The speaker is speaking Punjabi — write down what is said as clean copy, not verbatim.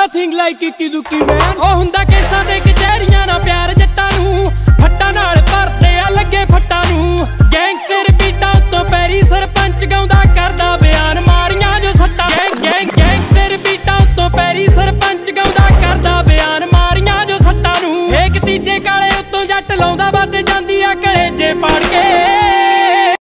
ਨਥਿੰਗ ਲਾਈਕ ਇੱਕੀ ਦੁੱਕੀ ਮੈਨ। ਉਹ ਹੁੰਦਾ ਕੇਸਾਂ ਦੇ ਕਚਹਿਰੀਆਂ ਨਾ ਪਿਆਰ ਜੱਟਾਂ